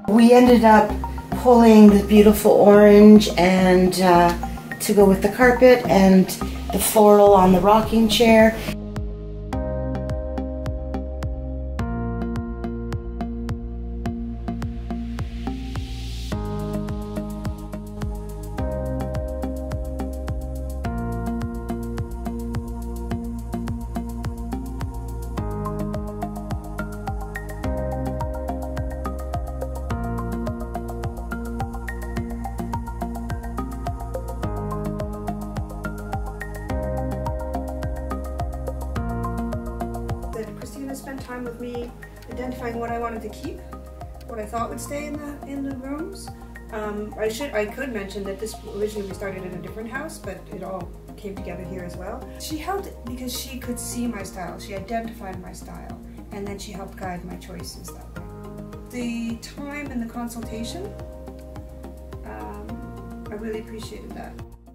We ended up pulling the beautiful orange and to go with the carpet and the floral on the rocking chair. Spent time with me identifying what I wanted to keep, what I thought would stay in the rooms. I could mention that this originally we started in a different house, but it all came together here as well. She helped because she could see my style. She identified my style, and then she helped guide my choices that way. The time and the consultation, I really appreciated that.